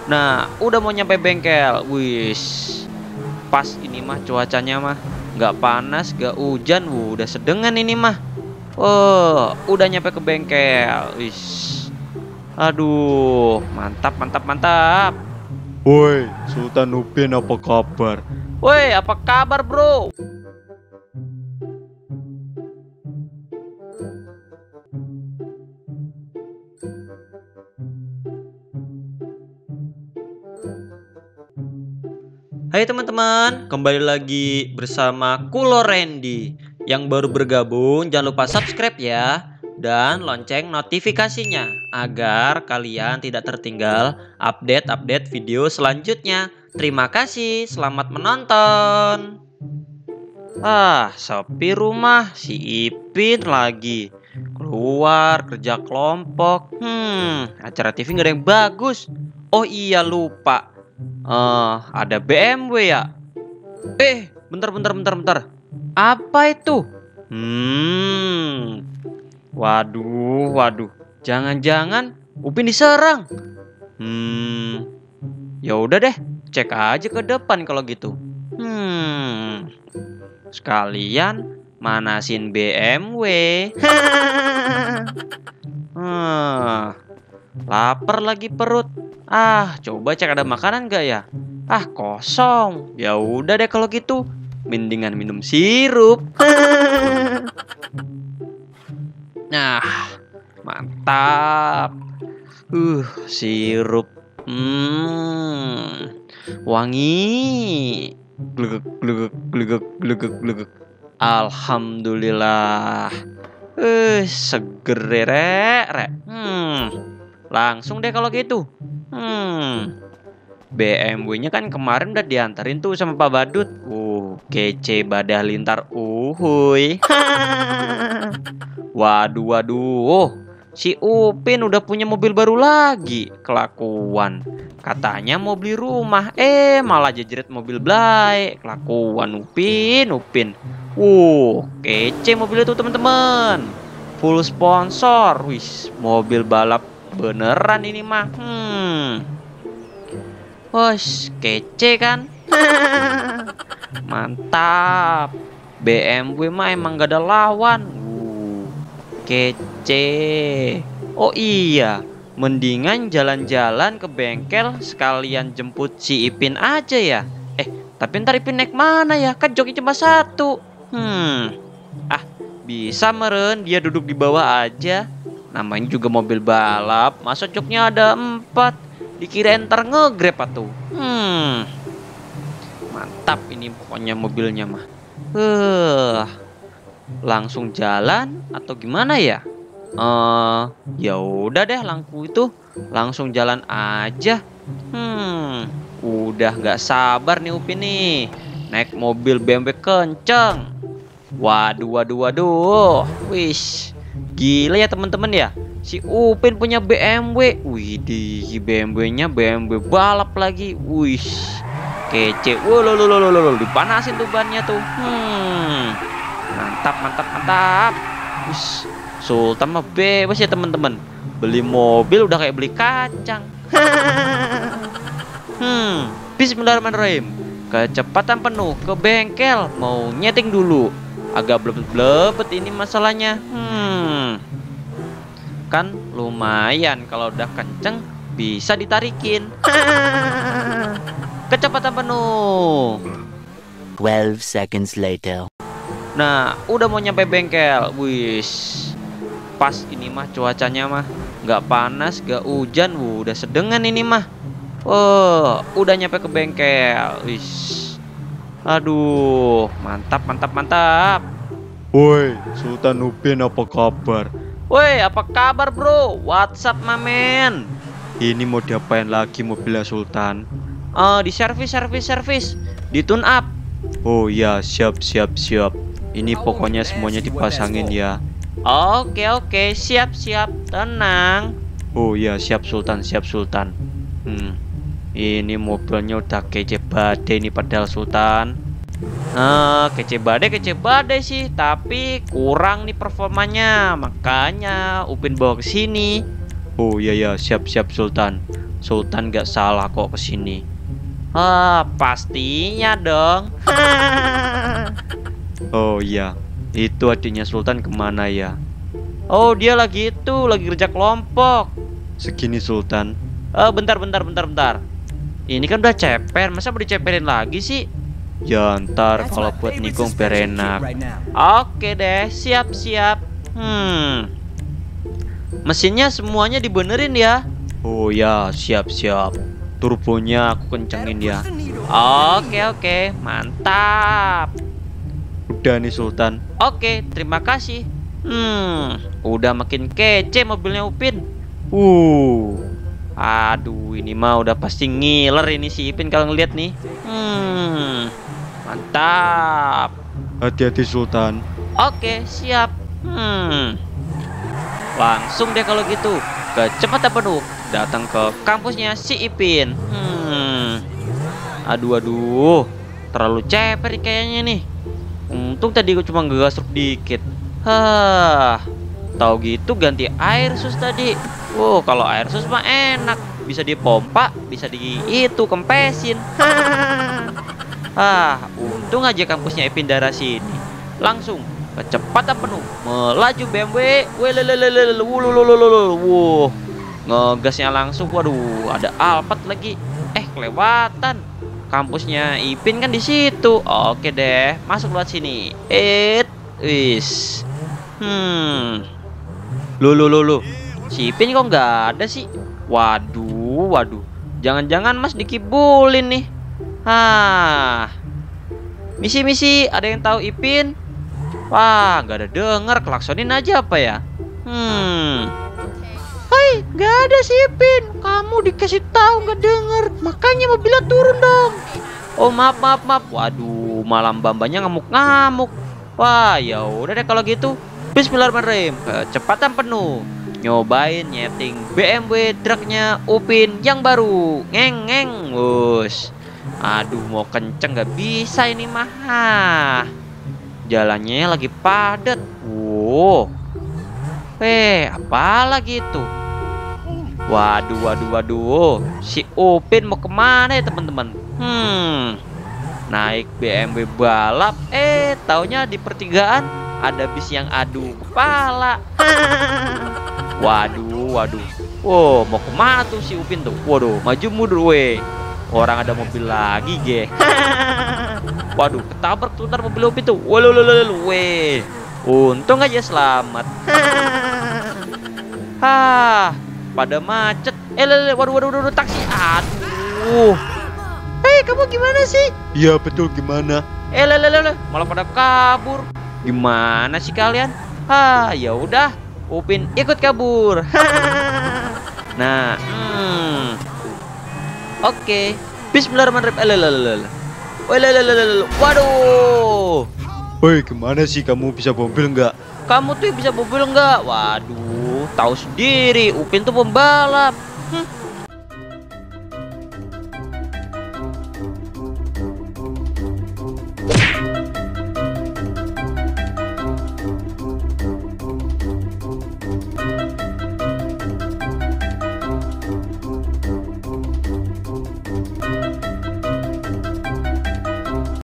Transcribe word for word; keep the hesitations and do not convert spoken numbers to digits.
Nah, udah mau nyampe bengkel. Wis, pas ini mah cuacanya mah nggak panas, nggak hujan, wuh, udah sedengan ini mah. Oh, udah nyampe ke bengkel. Wis, aduh, mantap, mantap, mantap. Woi, Sultan Upin apa kabar? Woi, apa kabar, bro? Hai teman-teman, kembali lagi bersama Kulo Randy. Yang baru bergabung, jangan lupa subscribe ya, dan lonceng notifikasinya agar kalian tidak tertinggal update-update video selanjutnya. Terima kasih, selamat menonton. Ah, sepi rumah, si Ipin lagi keluar kerja kelompok. Hmm, acara T V nggak ada yang bagus. Oh iya, lupa. Eh, ada B M W ya? Eh, bentar, bentar, bentar, bentar. Apa itu? Hmm, waduh, waduh. Jangan-jangan Upin diserang. Hmm, ya udah deh, cek aja ke depan kalau gitu. Hmm, sekalian manasin B M W. Hmm, lapar lagi perut. Ah, coba cek ada makanan gak ya? Ah, kosong. Ya udah deh kalau gitu. Mendingan minum sirup. Nah, mantap. Uh, sirup. Hmm, wangi. Glegek, glegek, glegek, glegek, glegek. Alhamdulillah. Eh, seger rek, rek. Hmm, langsung deh kalau gitu. Hmm, B M W-nya kan kemarin udah diantarin tuh sama Pak Badut. Uh, kece badah lintar. Uhuy. Waduh, waduh. Si Upin udah punya mobil baru lagi. Kelakuan. Katanya mau beli rumah, eh malah jejret mobil Blay. Kelakuan Upin, Upin. Uh, kece mobil itu teman-teman. Full sponsor. Wis, mobil balap beneran ini mah. Hmm. Wos, kece kan? Mantap. B M W mah emang gak ada lawan. Uh, kece. Oh iya, mendingan jalan-jalan ke bengkel sekalian jemput si Ipin aja ya. Eh, tapi ntar Ipin naik mana ya? Kan joknya cuma satu. Hmm. Ah, bisa meren, dia duduk di bawah aja. Namanya juga mobil balap, masa joknya ada empat? Dikira ntar nge-grab atuh. Hmm, mantap ini pokoknya mobilnya mah. Uh, langsung jalan atau gimana ya? Eh, uh, ya udah deh, langku itu langsung jalan aja. Hmm, udah nggak sabar nih Upin nih, naik mobil B M W kenceng. Waduh, waduh, waduh. Wish, gila ya teman-teman ya. Si Upin punya B M W. Wih, di B M W-nya B M W balap lagi. Wih, kece. Wah, lo lo lo lo lo dipanasin tuh bannya tuh. Hmm, mantap, mantap, mantap. Wih, Sultan mah bebas ya teman-teman. Beli mobil udah kayak beli kacang. Hmm, bismillahirrahmanirrahim. Kecepatan penuh ke bengkel. Mau nyeting dulu. Agak blebet-blebet ini masalahnya. Hmm, kan lumayan kalau udah kenceng bisa ditarikin. Kecepatan penuh. twelve seconds later. Nah, udah mau nyampe bengkel. Wis, pas ini mah cuacanya mah nggak panas, nggak hujan, wuh, udah sedengan ini mah. Oh, udah nyampe ke bengkel. Wis, aduh, mantap, mantap, mantap. Woi, Sultan Upin apa kabar? Woi, apa kabar bro? WhatsApp mamen. Ini mau diapain lagi mobilnya Sultan? Oh, di servis, servis, servis, di tune up. Oh ya, siap, siap, siap. Ini pokoknya semuanya dipasangin ya. Oke, oke, siap, siap, tenang. Oh ya, siap Sultan, siap Sultan. Hmm, ini mobilnya udah kece badai nih padahal Sultan. Nah, kece badai, kece badai sih, tapi kurang nih performanya, makanya Upin bawa ke sini. Oh iya ya, siap siap Sultan. Sultan gak salah kok kesini. Ah, pastinya dong. Oh iya, itu adiknya Sultan kemana ya? Oh, dia lagi itu, lagi kerja kelompok. Segini Sultan. Eh, bentar, bentar, bentar, bentar. Ini kan udah ceper, masa mau diceperin lagi sih? Ya ntar kalau buat nikung biar enak. Oke deh, siap-siap. Hmm. Mesinnya semuanya dibenerin ya. Oh ya, siap-siap. Turbonya aku kencengin ya. Oke, oke, mantap. Udah nih Sultan. Oke, terima kasih. Hmm, udah makin kece mobilnya Upin. Uh, Aduh, ini mah udah pasti ngiler ini si Ipin kalau ngeliat nih. Hmm, mantap. hati-hati Sultan. Oke, siap. Hmm, langsung deh kalau gitu. Kecepatan penuh datang ke kampusnya si Ipin. Hmm, aduh, aduh, terlalu ceper nih kayaknya nih. Untung tadi gue cuma ngegasruk dikit. Hah, tahu gitu ganti air sus tadi. Wow, kalau air sus mah enak, bisa dipompa, bisa di itu kempesin. Ah, untung aja kampusnya Ipin daerah sini. Langsung kecepatan penuh melaju B M W. Welelelelele, wululululul. Wuh, ngegasnya langsung. Waduh, ada Alphard lagi. Eh, kelewatan. Kampusnya Ipin kan di situ. Oke deh, masuk lewat sini. Eh, wis. Hmm. Lu lu lu lu. Si Ipin kok nggak ada sih? Waduh, waduh. Jangan-jangan Mas dikibulin nih. Hah. Misi-misi, ada yang tahu Ipin? Wah, nggak ada denger, klaksonin aja apa ya? Hmm. Hai, nggak ada si Ipin. Kamu dikasih tahu nggak denger, makanya mobilnya turun dong. Oh maaf maaf maaf. Waduh, malam bambanya ngamuk-ngamuk. Wah, ya udah deh kalau gitu. Bismillahirrahmanirrahim. Kecepatan penuh. Nyobain nyeting B M W truknya Upin yang baru. Ngeng ngeng. Wus. Aduh, mau kenceng nggak bisa ini mah. Jalannya lagi padat. Wow. Eh, apa lagi itu? Waduh, waduh, waduh. Si Upin mau kemana ya teman-teman? Hmm. Naik B M W balap. Eh, taunya di pertigaan ada bis yang adu kepala. Waduh, waduh. Wow, mau kemana tuh si Upin tuh? Waduh, maju mundur weh. Orang ada mobil lagi, ge. Waduh, ketabrak tuh ntar mobil Upin tuh. Waduh, weh. Untung aja selamat. Hah, pada macet. Eh, lele, waduh, waduh, waduh, taksi. Aduh. Hei, kamu gimana sih? Iya betul, gimana? Eh, lele, lele, malah pada kabur. Gimana sih kalian? Hah, ya udah. Upin ikut kabur. Nah, hmm. Oke. Bismillahirrahmanirrahim. Eh, lele, lele. Lele, lele, lele. Waduh. Woi, gimana sih kamu bisa mobil nggak? Kamu tuh bisa mobil nggak? Waduh, tahu sendiri, Upin tuh pembalap. Hm,